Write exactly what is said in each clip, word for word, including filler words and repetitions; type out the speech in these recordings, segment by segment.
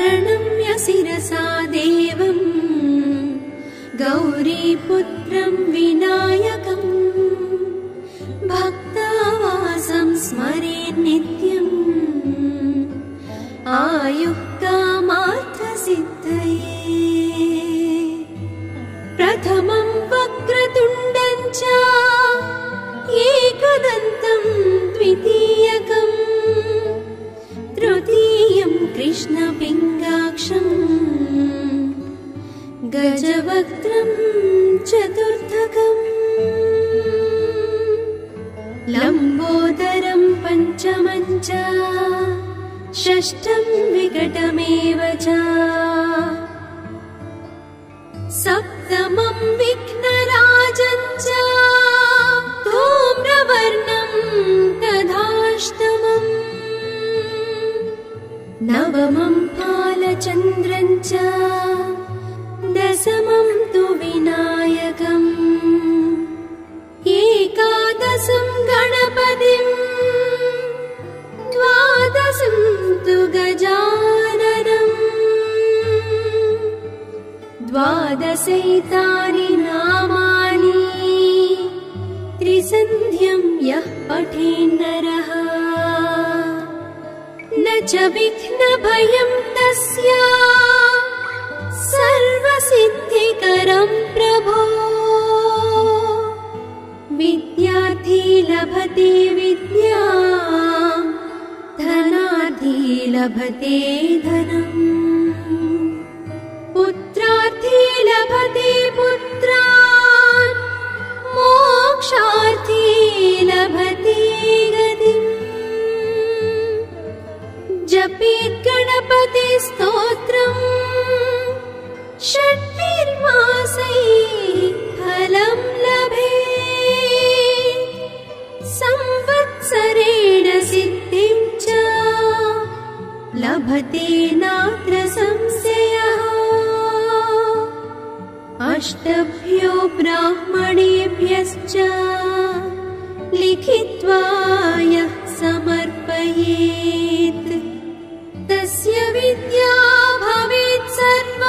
प्रणम्य शिरसा देवं गौरीपुत्रं विनायकं भक्तावासं स्मरेन् नित्यम् आयुः कामार्थसिद्धये। प्रथमं वक्रतुण्डं च एकदन्तं द्वितीयकं तृतीयं कृष्णपिङ्गाक्षं गजवक्त्रं चतुर्थकम् लम्बोदरं पञ्चमं च षष्ठं विकटमेव च सप्तमं विघ्नराजं च धूम्रवर्णं तथाष्टमम् नवमं फालचन्द्रं च दशमं तु विनायकम् एकादशं गणपतिं द्वादशं तु गजाननम् द्वादशैतानि नामानि त्रिसन्ध्यं यः पठेन्नरः न च विघ्नभयं तस्य सर्वसिद्धिकरं प्रभो। विद्यार्थी लभते विद्यां धनार्थी लभते धनम् पुत्रार्थी लभते पुत्रान् मोक्षार्थी लभते गतिम्। जपेत् गणपति स्तोत्रम् षट्भिर्मासैः फलं लभेत् संवत्सरेण सिद्धिं च लभते नात्र संशयः। अष्टभ्यो ब्राह्मणेभ्यश्च लिखित्वा यः समर्पयेत् तस्य विद्या भवेत् सर्वा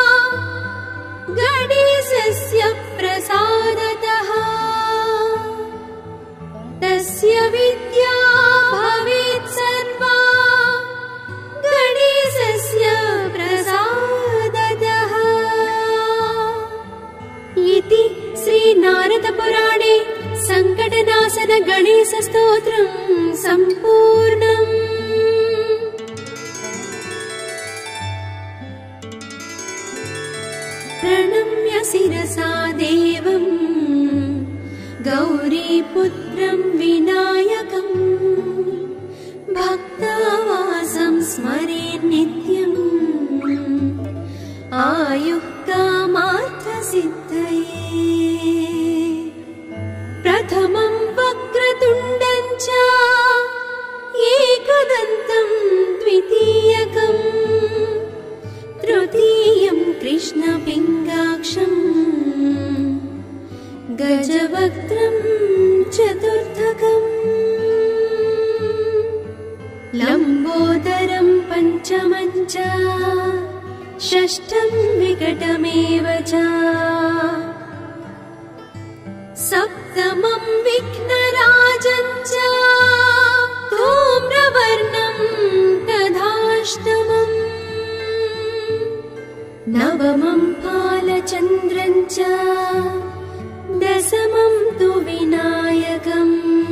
गणेशस्य प्रसादतः। तस्य विद्या भवेत् सर्वा गणेशस्य प्रसादतः। इति श्रीनारदपुराणे संकटनाशन गणेश स्तोत्रं सम्पूर्णम्। प्रणम्य शिरसा देवं गौरीपुत्रं विनायकं भक्तावासं स्मरेन् नित्यम् आयुः कामार्थसिद्धये। प्रथमं वक्रतुण्डं च एकदन्तं द्वितीयकम् तृतीयं कृष्णपिङ्गाक्षं गजवक्त्रं चतुर्थकम् लम्बोदरं पञ्चमं च षष्ठं विकटमेव च सप्तमं विघ्नराजं च धूम्रवर्णं तथाष्टमम् नवमं फालचन्द्रं च दशमं तु विनायकम्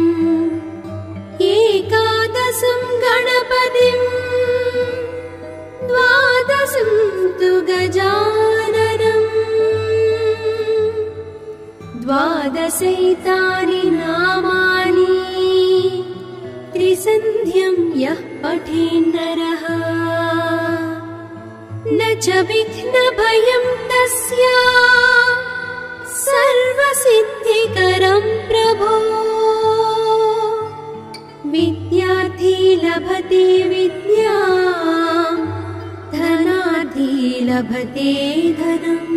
एकादशं गणपतिं द्वादशं तु गजाननम् द्वादशैतानि नामानि त्रिसन्ध्यं यः पठेन्नरः न च विघ्नभयं तस्य सर्वसिद्धिकरं प्रभो। विद्यार्थी लभते विद्यां धनार्थी लभते धनम्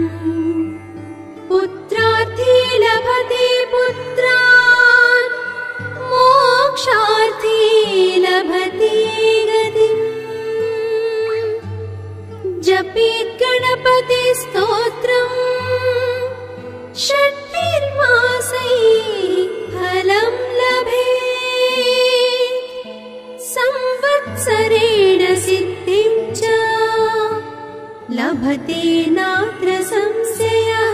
पुत्रार्थी लभते पुत्रान् मोक्षार्थी लभते गतिम्। गणपतिस्तोत्रम् षट्निर्मासैः फलं लभेत् संवत्सरेण सिद्धिं च लभते नात्र संशयः।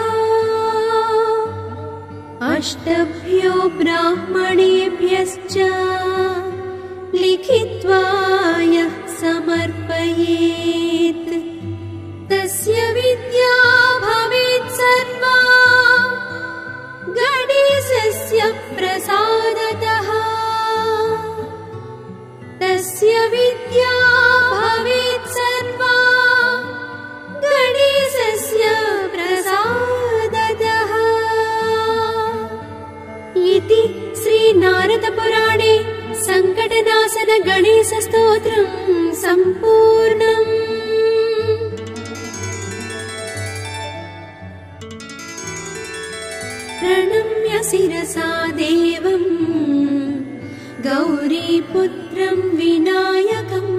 अष्टभ्यो ब्राह्मणेभ्यश्च लिखित्वा यः समर्पयेत् तस्य विद्या भवेत् सर्वा गणेशस्य प्रसादतः। तस्य विद्या भवेत् सर्वा गणेशस्य प्रसादतः। इति श्रीनारदपुराणे संकटनाशन गणेशस्तोत्रम् सम्पूर्णम्। प्रणम्य शिरसा देवम् गौरीपुत्रं विनायकम्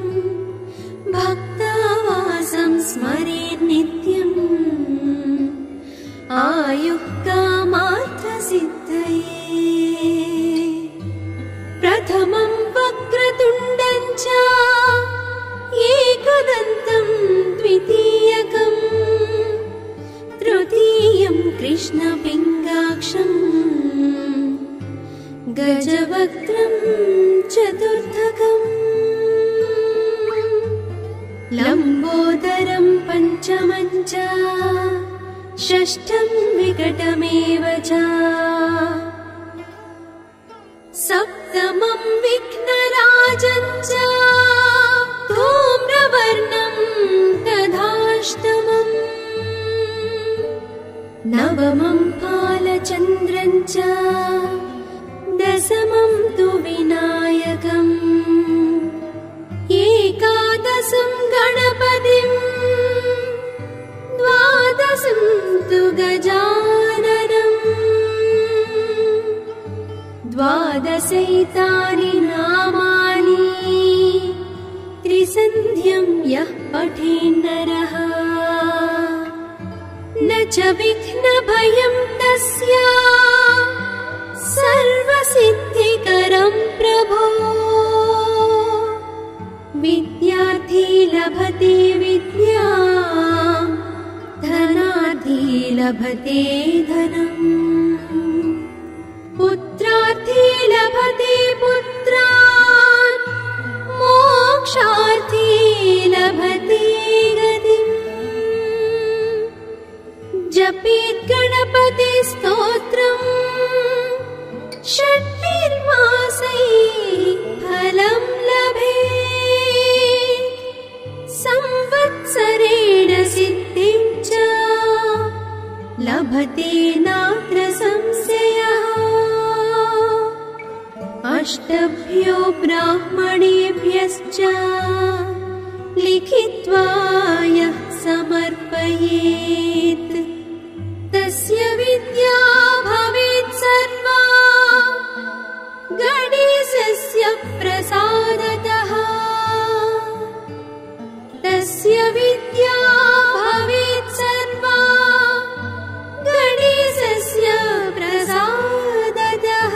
भक्तावासं स्मरेन् नित्यम् आयुः कामार्थसिद्धये। प्रथमं वक्रतुण्डं च एकदन्तं द्वितीयकम् तृतीयं कृष्णपिङ्गाक्षम् गजवक्त्रं चतुर्थकम् लम्बोदरं पञ्चमं च षष्ठं विकटमेव च सप्तमं विघ्नराजं च धूम्रवर्णं तथाष्टमम् नवमं फालचन्द्रं च दशमं तु विनायकम् एकादशं गणपतिम् द्वादशं तु गजाननम् द्वादशैतानि नामानि त्रिसन्ध्यं यः पठेन्नरः न च विघ्नभयं तस्य सर्वसिद्धिकरं प्रभो। विद्यार्थी लभते विद्यां धनार्थी लभते धनम् पुत्रार्थी लभते पुत्रान् मोक्षार्थी लभते गतिम्। जपेत् गणपतिस्तोत्रम् षट्निर्मासैः फलं लभेत् संवत्सरेण सिद्धिं च लभते नात्र संशयः। अष्टभ्यो ब्राह्मणेभ्यश्च लिखित्वा यः समर्पयेत् तस्य विद्या भवेत् सर्वा गणेशस्य प्रसादतः। तस्य विद्या भवेत् सर्वा गणेशस्य प्रसादतः।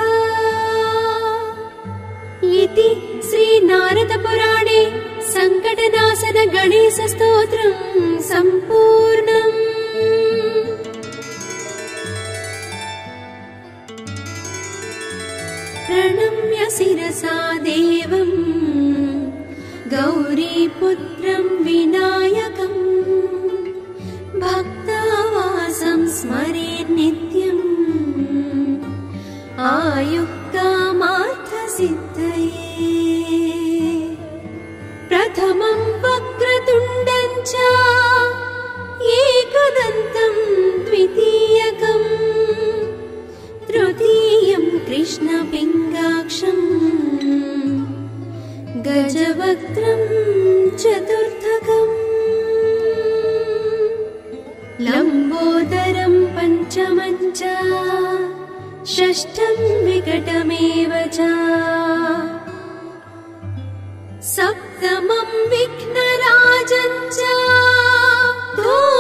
इति श्रीनारदपुराणे संकटनाशन गणेशस्तोत्रम् सम्पूर्णम्। प्रणम्य शिरसा देवम् गौरीपुत्रं विनायकम् भक्तावासं स्मरेन् नित्यम् आयुः कामार्थसिद्धये। प्रथमं वक्रतुण्डं च एकदन्तं द्वितीयकम् तृतीयं कृष्णपिङ्गाक्षम् गजवक्त्रं चतुर्थकम् लम्बोदरं पञ्चमं च षष्ठं विकटमेव च सप्तमं विघ्नराजं च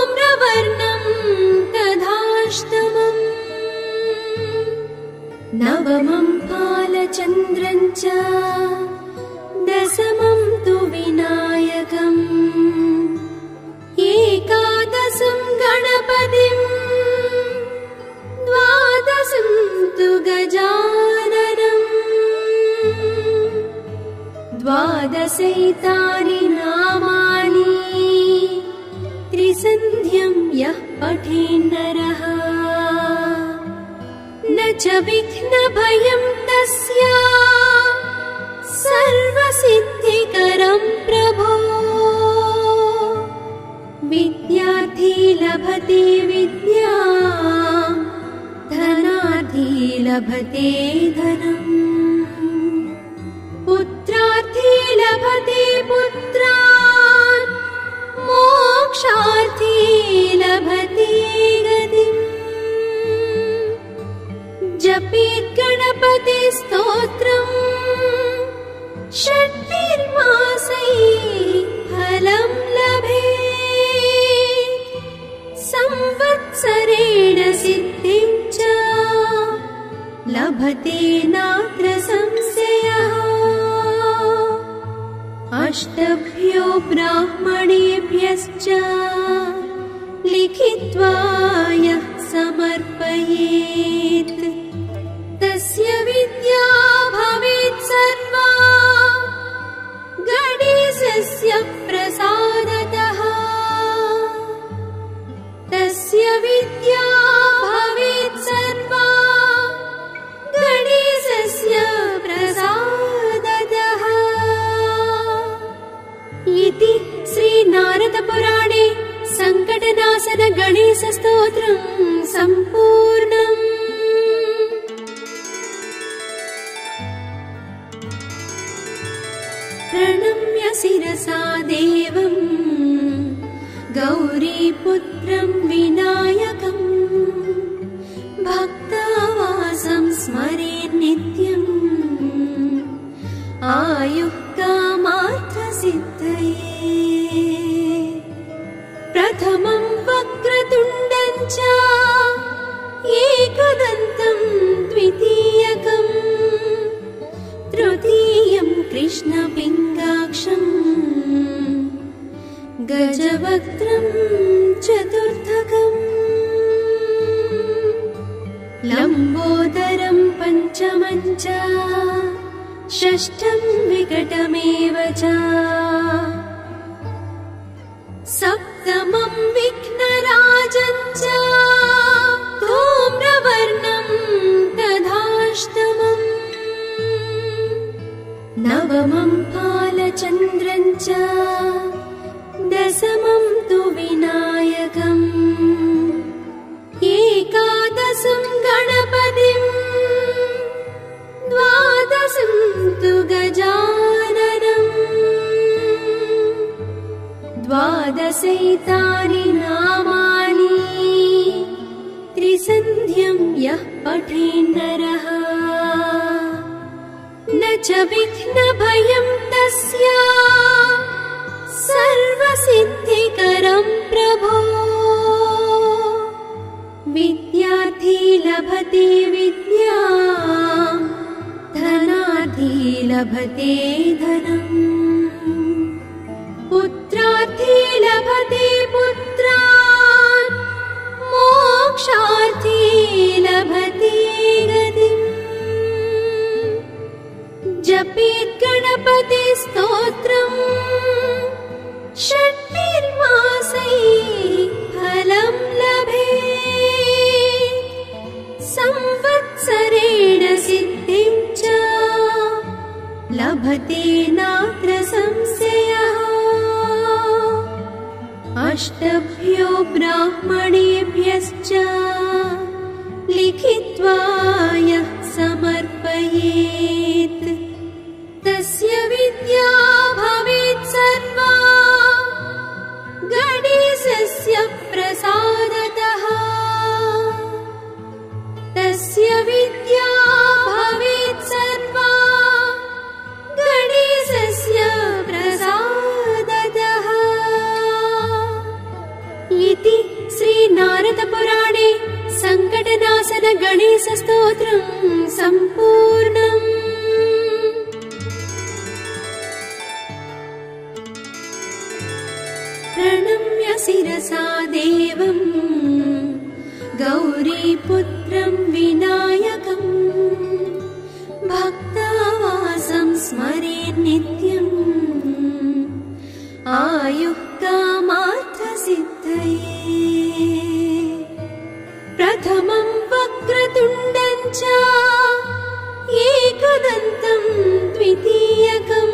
नवमं बालचन्द्रं च दशमं तु विनायकम् एकादशं गणपतिं द्वादशं तु गजाननम् द्वादशैतानि नामानि त्रिसन्ध्यं यः पठेन्नरः न च विघ्नभयं तस्य सर्वसिद्धिकरं प्रभो विद्यार्थी लभते विद्यां धनार्थी लभते धनम् पुत्रार्थी लभते पुत्रान् मोक्षार्थी लभते गतिम् जपेत् गणपति स्तोत्रम् षट्भिर्मासैः फलं लभेत् संवत्सरेण सिद्धिं च लभते नात्र संशयः अष्टभ्यो ब्राह्मणेभ्यश्च लिखित्वा यः समर्पयेत् तस्य विद्या भवेत् सर्वा गणेशस्य प्रसादतः तस्य विद्या भवेत् सर्वा गणेशस्य प्रसादतः इति श्रीनारदपुराणे संकटनाशन गणेश स्तोत्रं सम्पूर्णम्। प्रणम्य शिरसा देवं गौरीपुत्रं विनायकं भक्तावासं स्मरेन् नित्यम् आयुः कामार्थसिद्धये प्रथमं वक्रतुण्डं च एकदन्तं द्वितीयकम् तृतीयं कृष्णपिङ्गाक्षं गजवक्त्रं चतुर्थकम् लम्बोदरं पञ्चमं च षष्ठं विकटमेव च सप्तमं विघ्नराजं च धूम्रवर्णं तथाष्टमम् नवमं बालचन्द्रं च दशमं तु विनायकम् एकादशं गणपतिं द्वादशं तु गजाननम् द्वादशैतानि नामानि त्रिसन्ध्यं यः पठेन्नरः न च विघ्नभयं तस्य सर्वसिद्धिकरं प्रभो विद्यार्थी लभते विद्यां धनार्थी लभते धनम् पुत्रार्थी लभते पुत्रान् मोक्षार्थी लभते गतिम् जपेत् गणपति स्तोत्रम् षट्भिर्मासैः फलं लभेत् संवत्सरेण सिद्धिं च लभते नात्र संशयः अष्टभ्यो ब्राह्मणेभ्यश्च लिखित्वा यः समर्पयेत् तस्य विद्या भवेत् सर्वा गणेशस्य प्रसादतः तस्य विद्या भवेत् सर्वा गणेशस्य प्रसादतः सम्पूर्णम्। प्रणम्य शिरसा देवम् गौरीपुत्रं विनायकम् भक्तावासं स्मरे नित्यम् आयुः कामार्थसिद्धये। प्रथमं वक्रतुण्डं च एकदन्तं द्वितीयकम्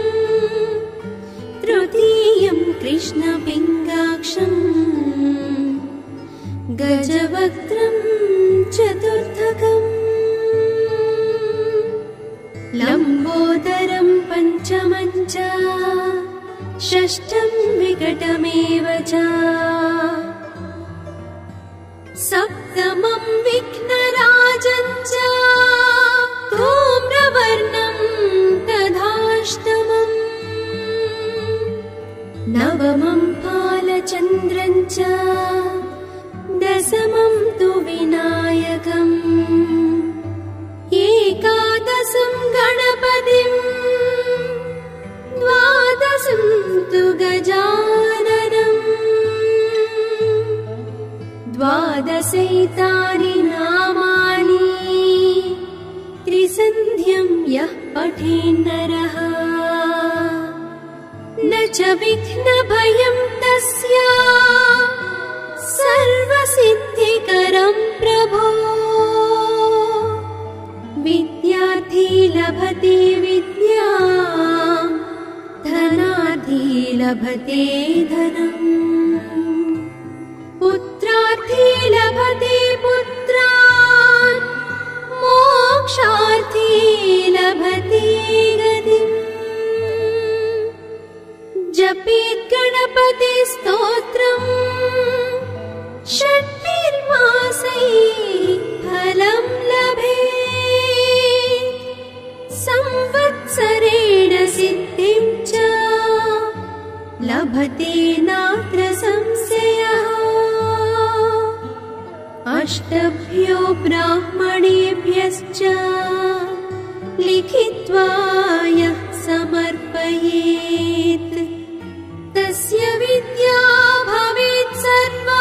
तृतीयं कृष्णपिङ्गाक्षम् गजवक्त्रं चतुर्थकम् लम्बोदरं पञ्चमं च षष्ठं विकटमेव च सप्तमं विघ्नराजं च धूम्रवर्णं तथाष्टमम् नवमं फालचन्द्रं च दशमं तु विनायकम् एकादशं गणपतिं द्वादशं तु गजाननम् द्वादशैतानि नामानि त्रिसन्ध्यं यः पठेन्नरः न च विघ्नभयं तस्य सर्वसिद्धिकरं प्रभो। विद्यार्थी लभते विद्यां धनार्थी लभते धनम् पुत्रार्थी लभते पुत्रान् मोक्षार्थी लभते गतिम्। जपेत् गणपति स्तोत्रम् षट्भिर्मासैः फलं लभेत् संवत्सरेण सिद्धिं च लभते नात्र संशयः। अष्टभ्यो ब्राह्मणेभ्यश्च लिखित्वा यः समर्पयेत् तस्य विद्या भवेत् सर्वा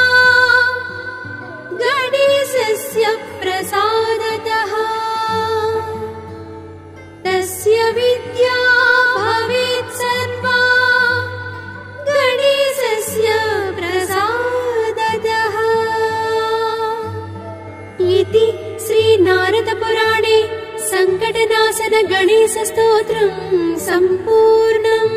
गणेशस्य प्रसादतः। तस्य विद्या भवेत् सर्वा गणेशस्य प्रसादतः इति श्रीनारदपुराणे संकटनाशन गणेश स्तोत्रं सम्पूर्णम्।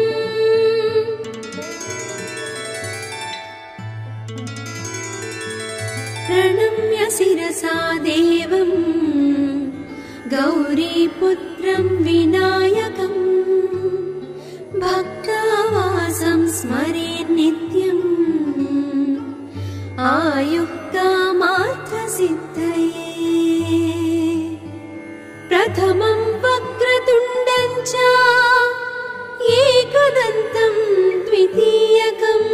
प्रणम्य शिरसा देवम् गौरीपुत्रं विनायकम् भक्तावासं स्मरे नित्यम् आयुः कामार्थसिद्धये। प्रथमं वक्रतुण्डं च एकदन्तं द्वितीयकम्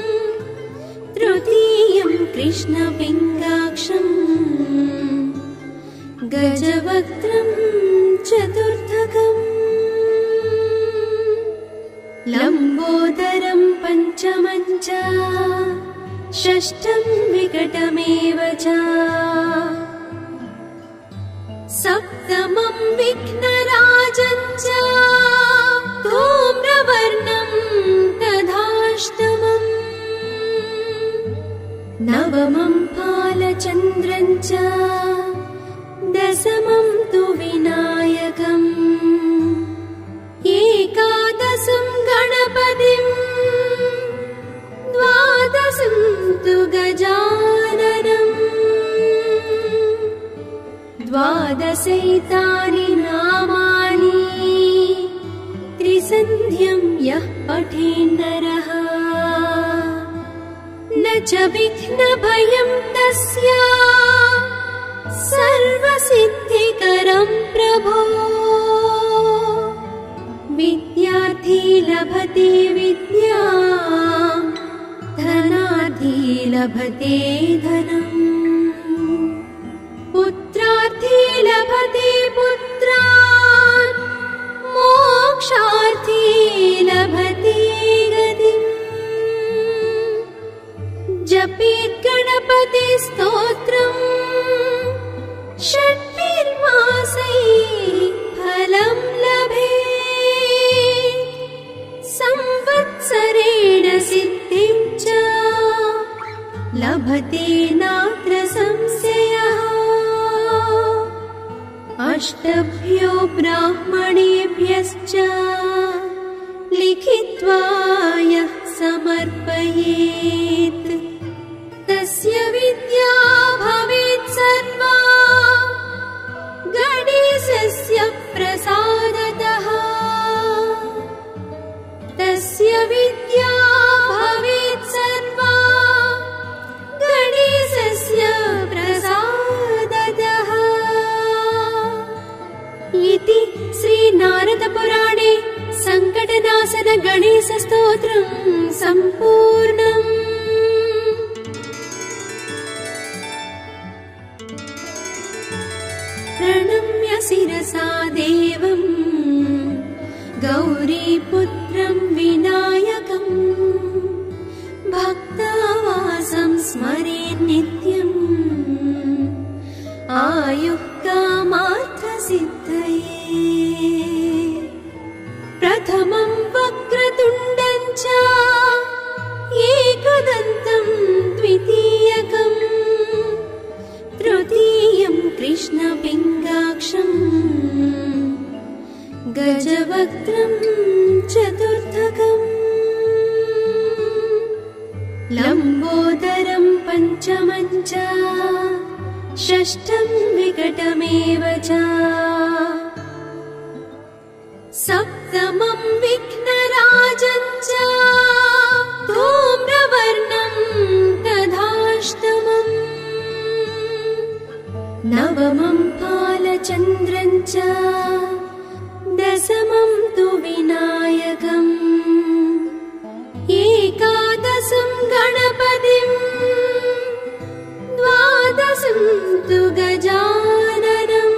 तृतीयं कृष्णपिङ्गाक्षम् गजवक्त्रं चतुर्थकम् लम्बोदरं पञ्चमं च षष्ठं विकटमेव च सप्तमं विघ्नराजं च धूम्रवर्णं तथाष्टमम् नवमं फालचन्द्रं च दशमं तु विनायकम् एकादशं गणपतिं द्वादशं तु गजाननम् द्वादशैतानि नामानि त्रिसन्ध्यं यः पठेन्नरः न च विघ्नभयं तस्य सर्वसिद्धिकरं प्रभो। विद्यार्थी लभते विद्यां धनार्थी लभते धनम् पुत्रार्थी लभते अष्टभ्यो ब्राह्मणेभ्यश्च लिखित्वा यः समर्पयेत् तस्य विद्या भवेत् सर्वा गणेशस्य प्रसादतः। तस्य विद्या भवेत् सर्वा गणेशस्य प्रसादतः। इति श्रीनारदपुराणे संकटनाशन गणेश स्तोत्रम् सम्पूर्णम्। प्रणम्य शिरसा देवम् गौरीपुत्रं विनायकम् भक्तावासं स्मरेन् नित्यम् आयुः कामार्थसिद्धये। प्रथमं वक्रतुण्डं च एकदन्तं द्वितीयकम् तृतीयं कृष्णपिङ्गाक्षम् गजवक्त्रं चतुर्थकम् लम्बोदरं पञ्चमं च षष्ठं विकटमेव च सप्तमं विघ्नराजं च धूम्रवर्णं तथाष्टमम् नवमं फालचन्द्रं च दशमं तु विनायकम् एकादशं गणपतिम् द्वादशं तु गजाननम्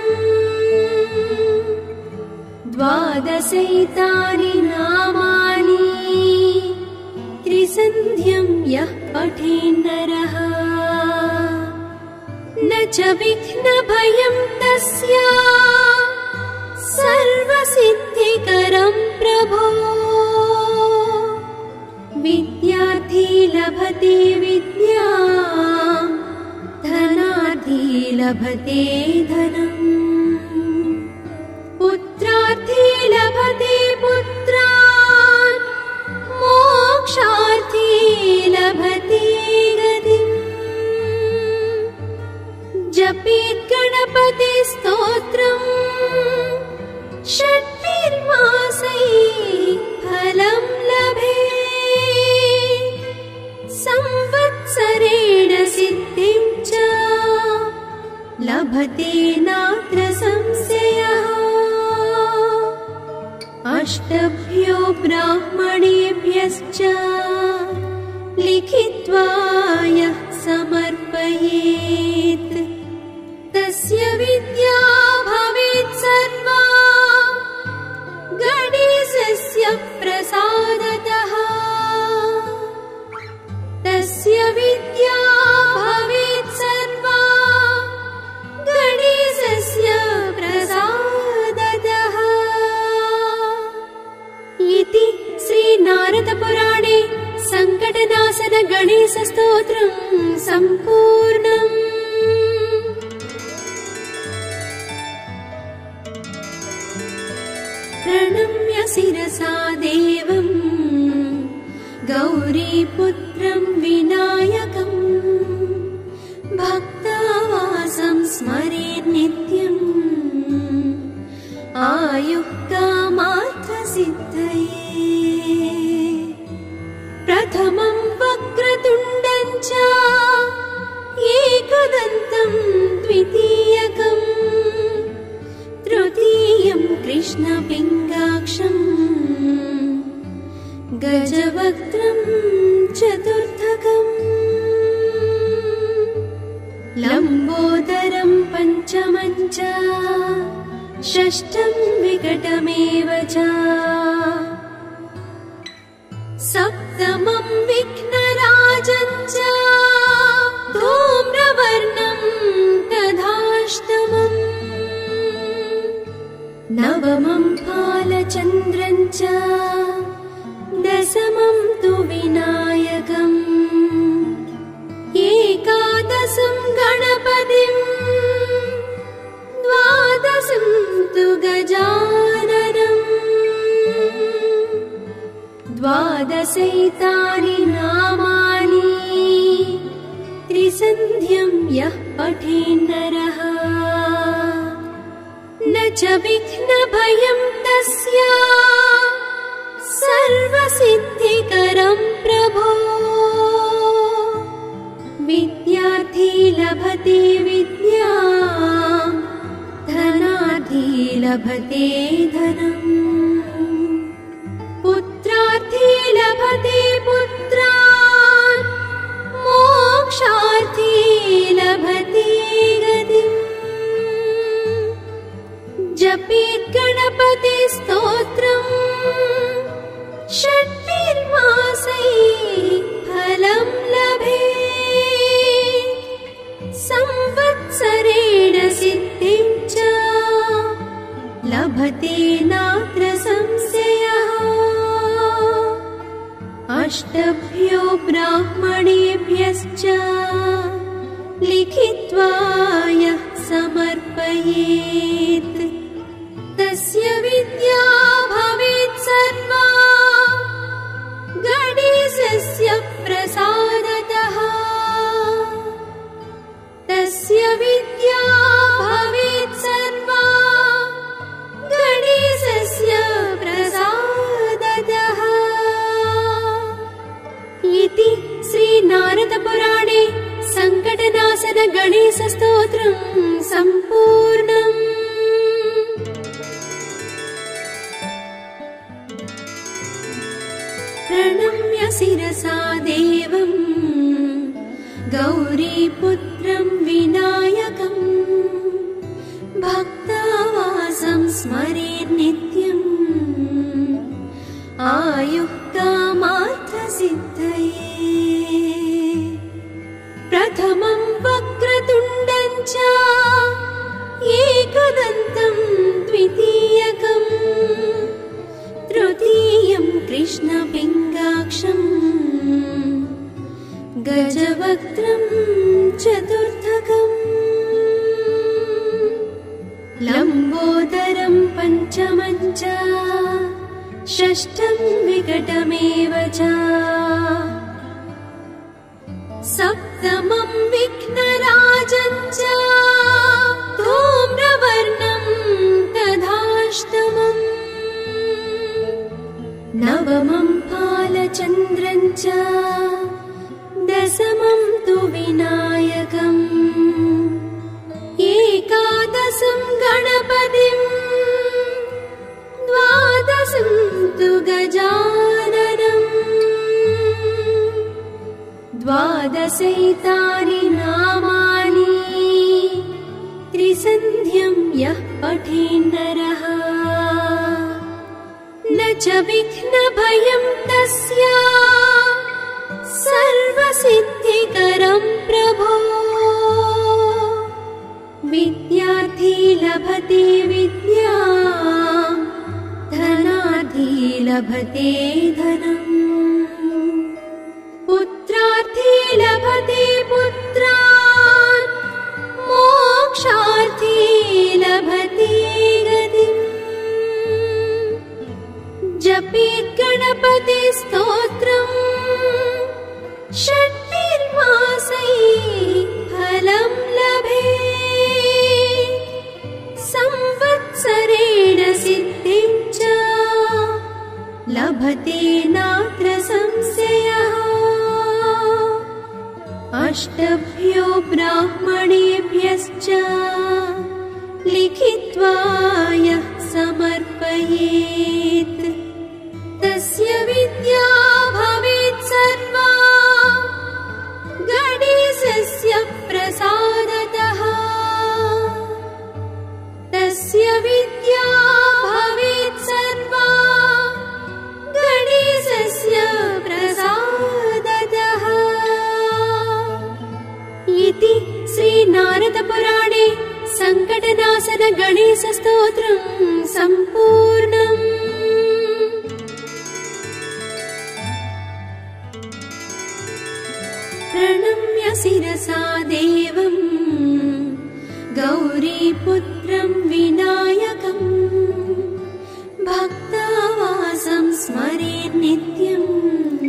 द्वादशैतानि नामानि त्रिसन्ध्यं यः पठेन्नरः न च विघ्नभयं तस्य सर्वसिद्धिकरं प्रभो। विद्यार्थी लभते विद्यां धनार्थी लभते धनम् पुत्रार्थी लभते पुत्रान् मोक्षार्थी लभते गतिम्। जपेत् गणपति स्तोत्रम् षट्भिर्मासैः फलं लभेत् संवत्सरेण सिद्धिं च लभते नात्र संशयः। अष्टभ्यो ब्राह्मणेभ्यश्च लिखित्वा यः समर्पयेत् तस्य विद्या भवेत् सर्वा गणेशस्य प्रसादतः। तस्य विद्या भवेत् सर्वा गणेशस्य प्रसादतः। इति श्रीनारदपुराणे संकटनाशन गणेश स्तोत्रम् सम्पूर्णम्। प्रणम्य शिरसा देवम् गौरीपुत्रं विनायकम् भक्तावासं स्मरेन् नित्यम् आयुः कामार्थसिद्धये। प्रथमं वक्रतुण्डं च एकदन्तं द्वितीयकम् तृतीयं कृष्णपिङ्गाक्षम् गजवक्त्रं चतुर्थकम् लम्बोदरं पञ्चमं च षष्ठं विकटमेव च सप्तमं विघ्नराजं च धूम्रवर्णं तथाष्टमम् नवमं फालचन्द्रं च दशमं तु विनायकम् एकादशं गणपतिम् द्वादशं तु द्वादशैतानि नामानि त्रिसन्ध्यं यः पठेन्नरः न च विघ्नभयं तस्य सर्वसिद्धिकरं प्रभो विद्यार्थी लभते विद्यां धनार्थी लभते धनम् पुत्रार्थी लभते पुत्रान् मोक्षार्थी लभते गतिम् जपेत् गणपति स्तोत्रम् षट्भिर्मासैः फलं लभेत् संवत्सरेण सिद्धिं च लभते नात्र संशयः अष्टभ्यो ब्राह्मणेभ्यश्च लिखित्वा यः समर्पयेत् तस्य विद्या भवेत् सर्वा गणेशस्य प्रसादतः तस्य विद्या भवेत् सर्वा गणेशस्य प्रसादतः इति श्रीनारदपुराणे संकटनाशन गणेश स्तोत्रं सम्पूर्णम्। प्रणम्य शिरसा देवं गौरीपुत्रं विनायकं भक्तावासं स्मरेत् नित्यम् आयुः कामार्थसिद्धये प्रथमं वक्रतुण्डं च एकदन्तं द्वितीयकम् तृतीयं कृष्णपिङ्गाक्षं गजवक्त्रं चतुर्थकम् लम्बोदरं पञ्चमं च षष्ठं विकटमेव च सप्तमं विघ्नराजं च धूम्रवर्णं तथाष्टमम् नवमं फालचन्द्रं च दशमं तु विनायकम् एकादशं गणपतिम् द्वादशं तु गजाननम् द्वादशैतानि नामानि त्रिसन्ध्यं यः पठेन्नरः न च विघ्नभयं तस्य सर्वसिद्धिकरं प्रभो विद्यार्थी लभते विद्यां धनार्थी लभते धनम् पुत्रार्थी लभते पुत्रान् मोक्षार्थी लभते गतिम् जपेत् गणपति स्तोत्रम् षट्भिर्मासैः फलं लभेत् संवत्सरेण सिद्धिं च लभते नात्र संशयः अष्टभ्यो ब्राह्मणेभ्यश्च लिखित्वा यः समर्पयेत् तस्य विद्या भवेत् सर्वा गणेशस्य प्रसादतः तस्य विद्या भवेत् सर्वा गणेशस्य प्रसादतः इति श्रीनारदपुराणे संकटनाशन गणेश स्तोत्रं सम्पूर्णम्। प्रणम्य शिरसा देवं गौरीपुत्रं विनायकं भक्तावासं स्मरेत् नित्यम्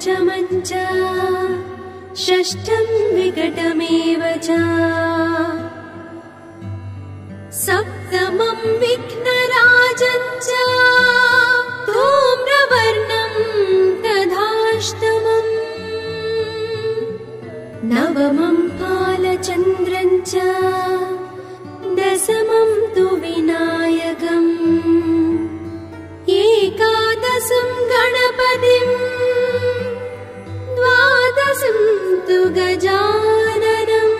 पञ्चमं च षष्ठं विकटमेव च सप्तमं विघ्नराजं च धूम्रवर्णं तथाष्टमम् नवमं फालचन्द्रं च दशमं तु विनायकम् एकादशं गणपतिं द्वादशं तु गजाननम्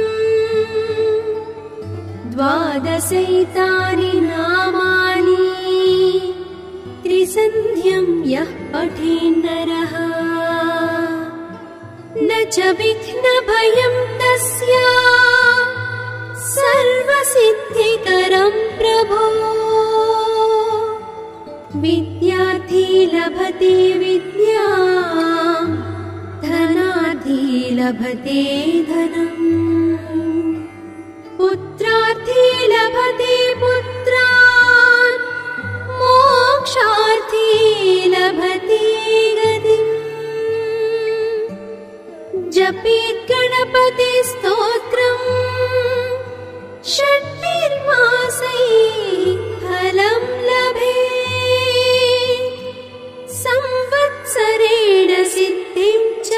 द्वादशैतानि नामानि त्रिसन्ध्यं यः पठेन्नरः न च विघ्नभयं तस्य सर्वसिद्धिकरं प्रभो विद्यार्थी लभते विद्यां धनार्थी लभते धनम् पुत्रार्थी लभते पुत्रान् मोक्षार्थी लभते गतिम् जपेत् गणपति स्तोत्रम् षष्टिर्मासैः फलं लभेत् संवत्सरेण सिद्धिं च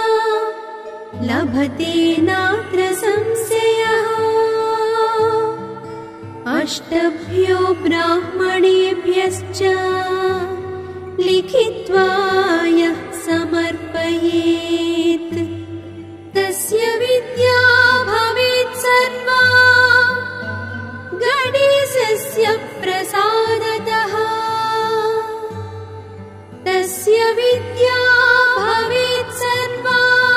लभते नात्र संशयः अष्टभ्यो ब्राह्मणेभ्यश्च लिखित्वा यः समर्पयेत् तस्य विद्या भवेत् सर्वा गणेशस्य प्रसादतः तस्य विद्या भवेत् सर्वा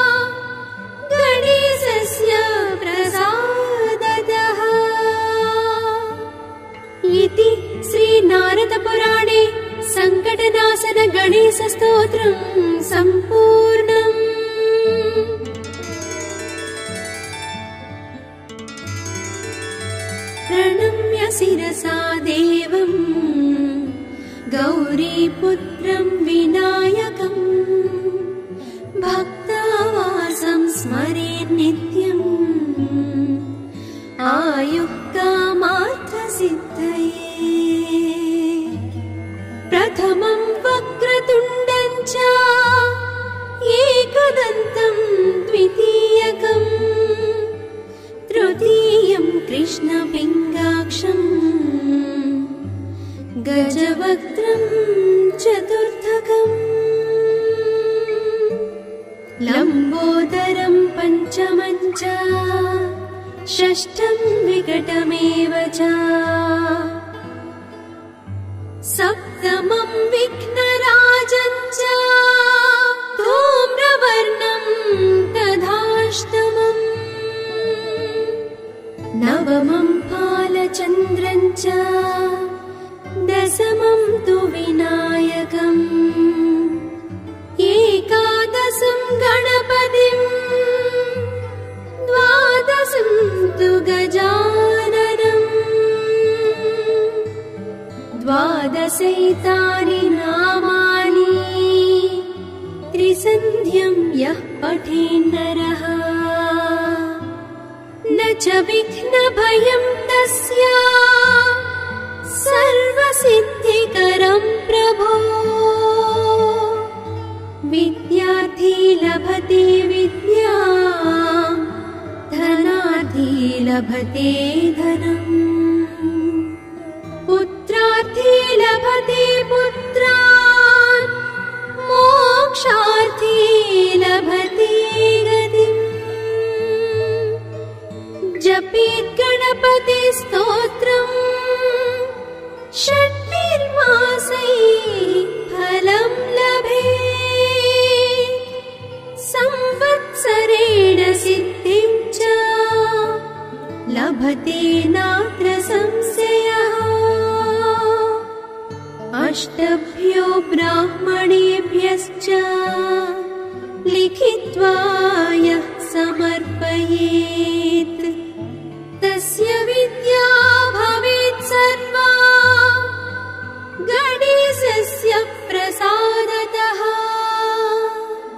गणेशस्य प्रसादतः इति श्रीनारदपुराणे सङ्कटनाशन गणेशस्तोत्रं सम्पूर्णम्। प्रणम्य शिरसा देवं गौरीपुत्रं विनायकं भक्तावासं स्मरेन् नित्यम् आयुः कामार्थसिद्धये प्रथमं वक्रतुण्डं च एकदन्तं द्वितीयकम् तृतीयं कृष्णपिङ्गाक्षं गजवक्त्रं चतुर्थकम् लम्बोदरं पञ्चमं च षष्ठं विकटमेव च सप्तमं विघ्नराजं च धूम्रवर्णं तथाष्टमम् नवमं फालचन्द्रं च दशमं तु विनायकम् एकादशं गणपतिं द्वादशं तु गजाननम् द्वादशैतानि नामानि त्रिसन्ध्यं यः पठेन्नरः न च विघ्नभयं तस्य सर्वसिद्धिकरं प्रभो विद्यार्थी लभते विद्यां धनार्थी लभते धनम् पुत्रार्थी लभते पुत्रान् मोक्षार्थी लभते गतिम् जपेत् गणपति स्तोत्रम् षष्टिर्मासैः फलं लभेत् संवत्सरेण सिद्धिं च लभते नात्र संशयः अष्टभ्यो ब्राह्मणेभ्यश्च लिखित्वा यः समर्पयेत् तस्य विद्या भवेत् सर्वा गणेशस्य प्रसादतः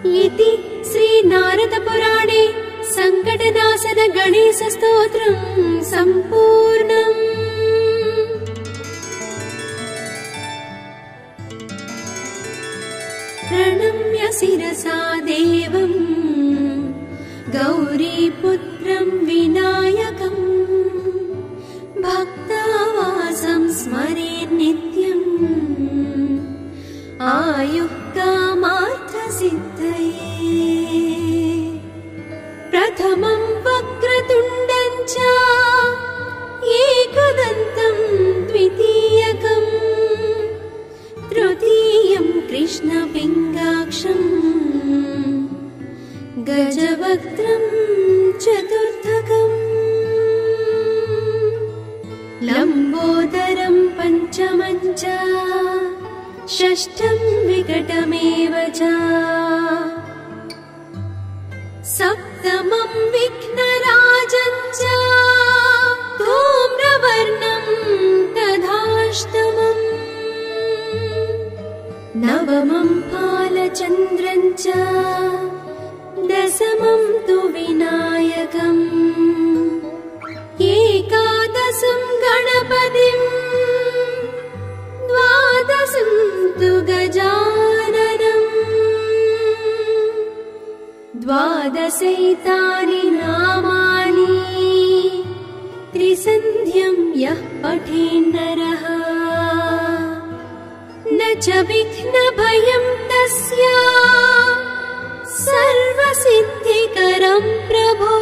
इति श्रीनारदपुराणे सङ्कटनाशन गणेशस्तोत्रं सम्पूर्णम्। प्रणम्य शिरसा देवं गौरीपुत्रं विनायकं भक्तावासं स्मरे नित्यम् आयुः कामार्थसिद्धये। प्रथमं वक्रतुण्डं च एकदन्तं द्वितीयकं तृतीयं कृष्णपिङ्गाक्षं गजवक्त्रं चतुर्थकम् लम्बोदरं पञ्चमं च षष्ठं विकटमेव च सप्तमं विघ्नराजं च धूम्रवर्णं तथाष्टमम् नवमं फालचन्द्रं च दशमं तु विनायकम् एकादशं गणपतिम् द्वादशं तु गजाननम् द्वादशैतानि नामानि त्रिसन्ध्यं यः पठेन्नरः न च विघ्नभयं तस्य सर्वसिद्धिकरं प्रभो।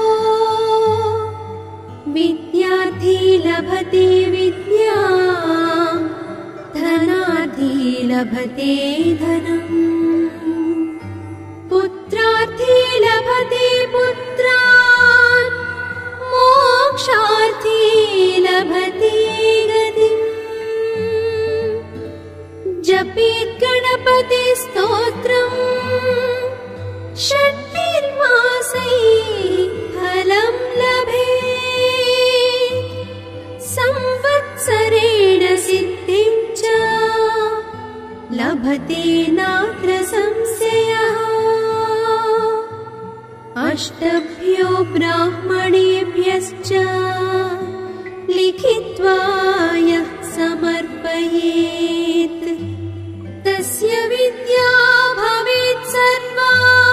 विद्यार्थी लभते विद्यां धनार्थी लभते धनम् पुत्रार्थी लभते पुत्रान् मोक्षार्थी लभते गतिम्। जपेत् गणपति स्तोत्रम् षट्भिर्मासैः फलं लभेत् संवत्सरेण सिद्धिं च लभते नात्र संशयः। अष्टभ्यो ब्राह्मणेभ्यश्च लिखित्वा यः समर्पयेत् तस्य विद्या भवेत् सर्वा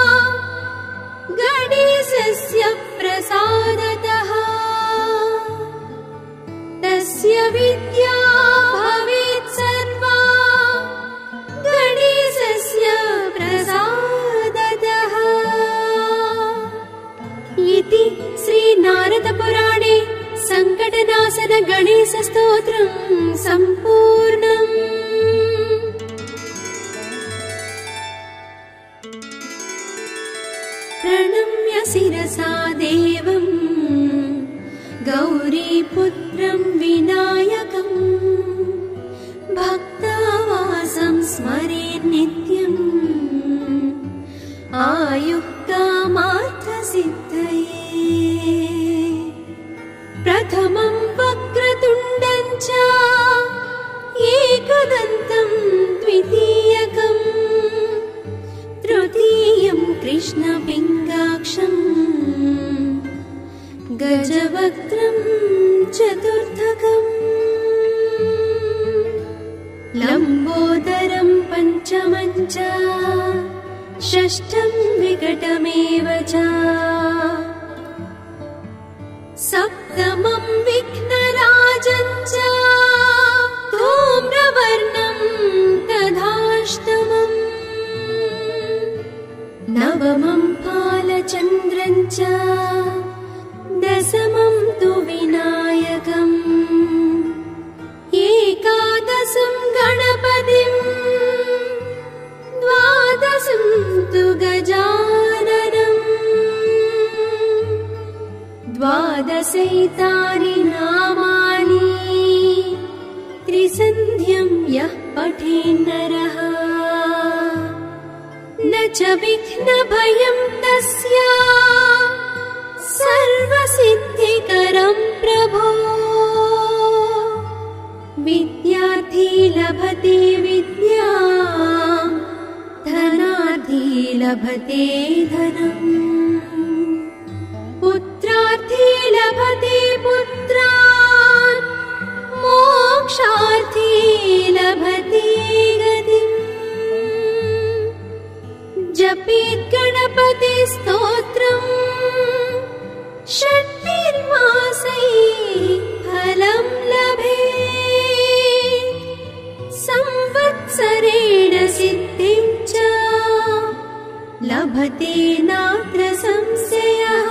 गणेशस्य प्रसादतः। तस्य विद्या भवेत् सर्वा गणेशस्य प्रसादतः इति श्रीनारदपुराणे सङ्कटनाशन गणेशस्तोत्रं सम्पूर्णम्। प्रणम्य शिरसा देवं गौरीपुत्रं विनायकं भक्तावासं स्मरे नित्यम् आयुः कामार्थसिद्धये। प्रथमं वक्रतुण्डं च एकदन्तं द्वितीयकं तृतीयं कृष्णपिङ्गाक्षं गजवक्त्रं चतुर्थकम् लम्बोदरं पञ्चमं च षष्ठं विकटमेव च सप्तमं विघ्नराजं च धूम्रवर्णं तथाष्टमम् नवमं फालचन्द्रं च दशमं तु विनायकम् एकादशं गणपतिम् द्वादशं तु गजाननम् द्वादशैतानि नामानि त्रिसन्ध्यं यः पठेन्नरः न च विघ्नभयं तस्य सर्वसिद्धिकरं प्रभो। विद्यार्थी लभते विद्यां धनार्थी पुत्रार्थी लभते धनम् पुत्रार्थी लभते पुत्रान् मोक्षार्थी लभते गतिम् जपेत् गणपति स्तोत्रम् षण्मासैः फलं लभेत् संवत्सरेण सिद्धिं च लभते नात्र संशयः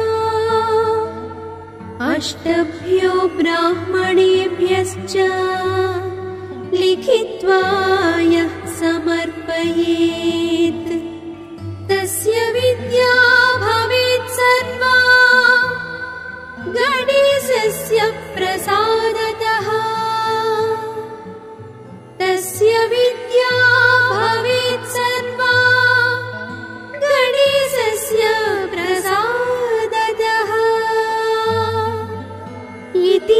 अष्टभ्यो ब्राह्मणेभ्यश्च लिखित्वा यः समर्पयेत् तस्य विद्या भवेत् सर्वा गणेशस्य प्रसादतः तस्य विद्या भवेत् सर्वा गणेशस्य प्रसादतः इति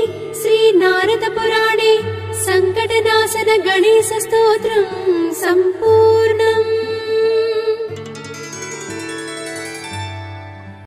श्रीनारदपुराणे सङ्कटनाशन गणेशस्तोत्रम् सम्पूर्णम्।